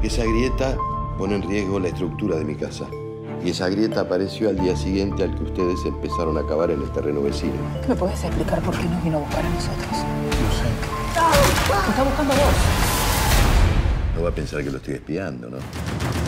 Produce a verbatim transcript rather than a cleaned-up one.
Porque esa grieta pone en riesgo la estructura de mi casa. Y esa grieta apareció al día siguiente al que ustedes empezaron a cavar en el terreno vecino. ¿Me puedes explicar por qué nos vino a buscar a nosotros? No sé. Te está buscando a vos. No va a pensar que lo estoy espiando, ¿no?